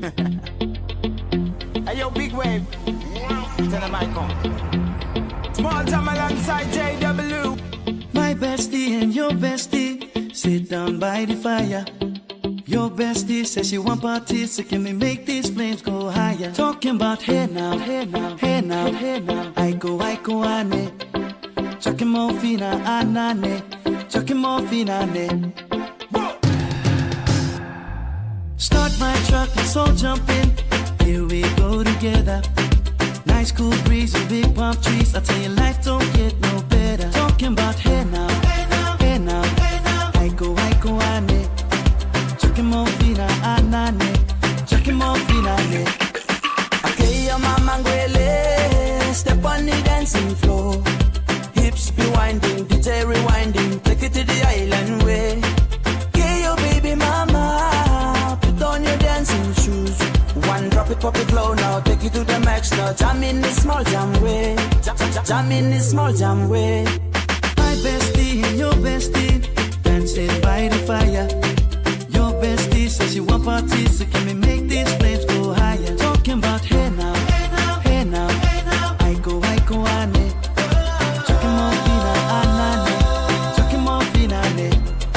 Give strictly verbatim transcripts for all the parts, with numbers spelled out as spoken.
Hey yo, big wave. Tell them I come. Small time alongside J W. My bestie and your bestie sit down by the fire. Your bestie says she want parties, so can we make these flames go higher? Talking about hey now, hey now, hey now, hey now. I go, I go, ane. Chucking more fina, anane. Chucking more fina, ne. Start my truck, let's all jump in. Here we go together. Nice cool breeze and big palm trees. I tell you, life don't get no better. Talking about hey now, hey now, hey now, hey now. I go, I go, ane. Chucking more fina, anane. Chucking more fina, ne. Okay, your mama ngwele. Step on the dancing floor. Hips be winding, D J rewinding. Take it to the island way. Okay, your baby mama. Put on your dancing shoes. One drop it, pop it low now. Take it to the max now. Jam in this small jam way. Jam, jam, jam in this small jam way. My bestie and your bestie dancing by the fire. Your bestie says she want parties, so can we make these flames go higher? Talking about hey now, hey now, hey now, hey now. I go, I go, ane. Chucking more fina, anane. Chucking more fina, ne.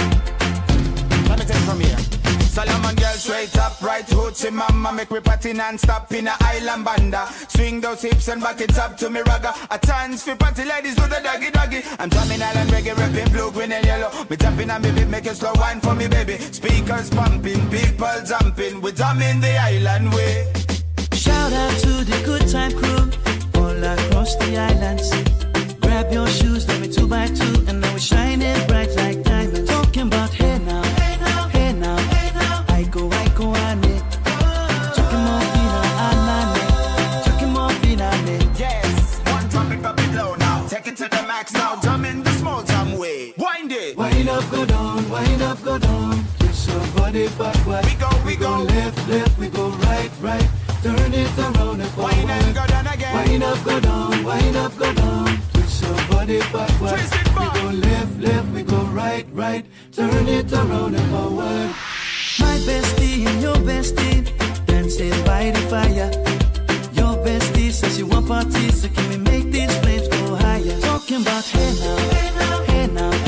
Let me take it from here. Solomon girl straight up, right hoochie mama. Make me party non-stop in a island banda. Swing those hips and back it up to me ragga. A chance for party ladies do the doggy doggy. I'm drumming island reggae, rapping blue, green and yellow. Me tapping and baby, make a slow wine for me baby. Speakers pumping, people jumping. We drumming the island way. Shout out to the good time crew all across the islands. Grab your shoes, let me two by two, and now we're shining bright like diamonds. Talking about hey now, hey now, hey now, hey now. I go, I go, ane. Chucking more fina, anane. Chucking more fina, ne. Yes, one drop it, pop it low now. Take it to the max now. Jump in the small jam way. Wind it. Wind up, go down, wind up, go down. Twist your body backward. We go, we go. Left, left, we go right, right. Turn it around and forward. Wind and go down again. Wind up, go down, wind up, go down. Twist your body backward. Twist it back. We go left, left, we go right, right. Turn it around and forward. My bestie and your bestie dancing by the fire. Your bestie says she want parties, so can we make these flames go higher? Talking about hey now, hey now, hey now.